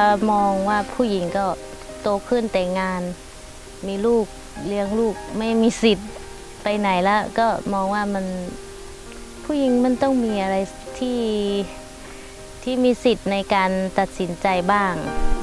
มองว่าผู้หญิงก็โตขึ้นแต่งงานมีลูกเลี้ยงลูกไม่มีสิทธิ์ไปไหนแล้วก็มองว่ามันผู้หญิงมันต้องมีอะไรที่มีสิทธิ์ในการตัดสินใจบ้าง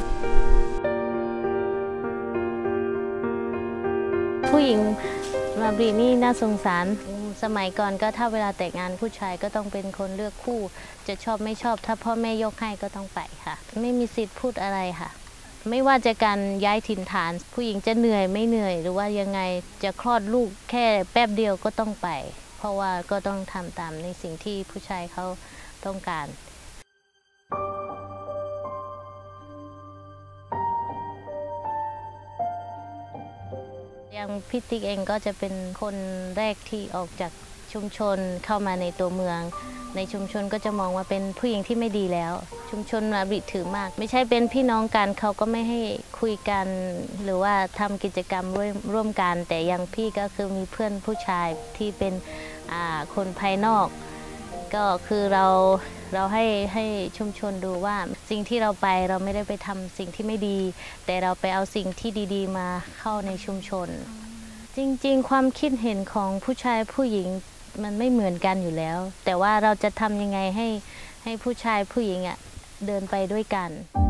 ผู้หญิงมาบรีนี่น่าสงสารสมัยก่อนก็ถ้าเวลาแต่งงานผู้ชายก็ต้องเป็นคนเลือกคู่จะชอบไม่ชอบถ้าพ่อแม่ยกให้ก็ต้องไปค่ะไม่มีสิทธิ์พูดอะไรค่ะไม่ว่าจะการย้ายถิ่นฐานผู้หญิงจะเหนื่อยไม่เหนื่อยหรือว่ายังไงจะคลอดลูกแค่แป๊บเดียวก็ต้องไปเพราะว่าก็ต้องทำตามในสิ่งที่ผู้ชายเขาต้องการอย่างพี่ติ๊กเองก็จะเป็นคนแรกที่ออกจากชุมชนเข้ามาในตัวเมืองในชุมชนก็จะมองว่าเป็นผู้หญิงที่ไม่ดีแล้วชุมชนมาบิถือมากไม่ใช่เป็นพี่น้องกันเขาก็ไม่ให้คุยกันหรือว่าทำกิจกรรมร่วมกันแต่อย่างพี่ก็คือมีเพื่อนผู้ชายที่เป็นคนภายนอกก็คือเราให้ชุมชนดูว่าสิ่งที่เราไปเราไม่ได้ไปทำสิ่งที่ไม่ดีแต่เราไปเอาสิ่งที่ดีๆมาเข้าในชุมชนจริงๆความคิดเห็นของผู้ชายผู้หญิงมันไม่เหมือนกันอยู่แล้วแต่ว่าเราจะทำยังไงให้ผู้ชายผู้หญิงเดินไปด้วยกัน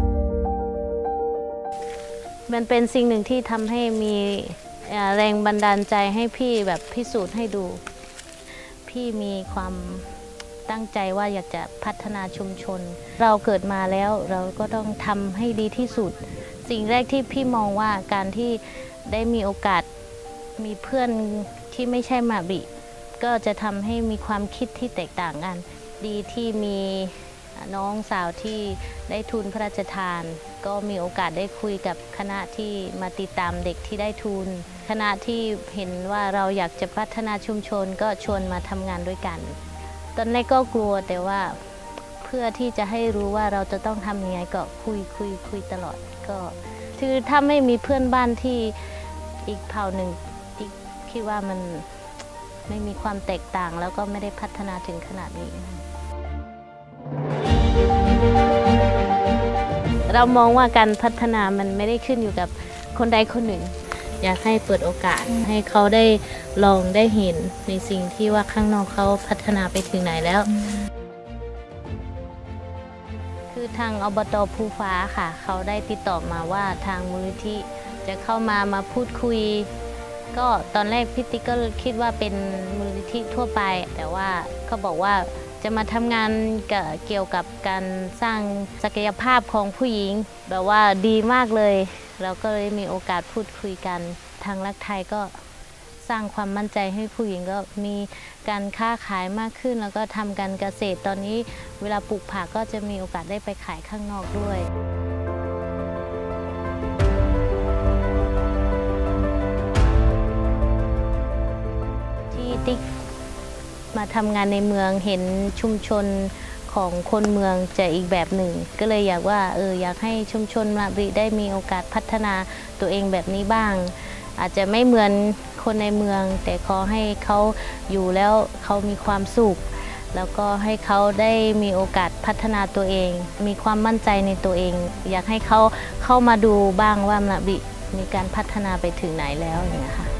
มันเป็นสิ่งหนึ่งที่ทำให้มีแรงบันดาลใจให้พี่แบบพิสูจน์ให้ดูพี่มีความตั้งใจว่าอยากจะพัฒนาชุมชนเราเกิดมาแล้วเราก็ต้องทำให้ดีที่สุดสิ่งแรกที่พี่มองว่าการที่ได้มีโอกาสมีเพื่อนที่ไม่ใช่มาบิก็จะทำให้มีความคิดที่แตกต่างกันดีที่มีน้องสาวที่ได้ทุนพระราชทานก็มีโอกาสได้คุยกับคณะที่มาติดตามเด็กที่ได้ทุนคณะที่เห็นว่าเราอยากจะพัฒนาชุมชนก็ชวนมาทำงานด้วยกันตอนแรกก็กลัวแต่ว่าเพื่อที่จะให้รู้ว่าเราจะต้องทำยังไงก็คุยตลอดก็คือถ้าไม่มีเพื่อนบ้านที่อีกเผ่าหนึ่งที่คิดว่ามันไม่มีความแตกต่างแล้วก็ไม่ได้พัฒนาถึงขนาดนี้เรามองว่าการพัฒนามันไม่ได้ขึ้นอยู่กับคนใดคนหนึ่งอยากให้เปิดโอกาสให้เขาได้ลองได้เห็นในสิ่งที่ว่าข้างนอกเขาพัฒนาไปถึงไหนแล้วคือทางอบต.ภูฟ้าค่ะเขาได้ติดต่อมาว่าทางมูลนิธิจะเข้ามาพูดคุยก็ตอนแรกพี่ติ๊กก็คิดว่าเป็นมูลนิธิทั่วไปแต่ว่าเขาบอกว่าจะมาทำงานเกี่ยวกับการสร้างศักยภาพของผู้หญิงแบบว่าดีมากเลยเราก็เลยมีโอกาสพูดคุยกันทางรักไทยก็สร้างความมั่นใจให้ผู้หญิงก็มีการค้าขายมากขึ้นแล้วก็ทำการเกษตรตอนนี้เวลาปลูกผักก็จะมีโอกาสได้ไปขายข้างนอกด้วยที่ติ๊กมาทำงานในเมืองเห็นชุมชนของคนเมืองจะอีกแบบหนึ่งก็เลยอยากว่าอยากให้ชุมชนมาบรีได้มีโอกาสพัฒนาตัวเองแบบนี้บ้างอาจจะไม่เหมือนคนในเมืองแต่ขอให้เขาอยู่แล้วเขามีความสุขแล้วก็ให้เขาได้มีโอกาสพัฒนาตัวเองมีความมั่นใจในตัวเองอยากให้เขาเข้ามาดูบ้างว่ามาบรีมีการพัฒนาไปถึงไหนแล้วอย่างนี้ค่ะ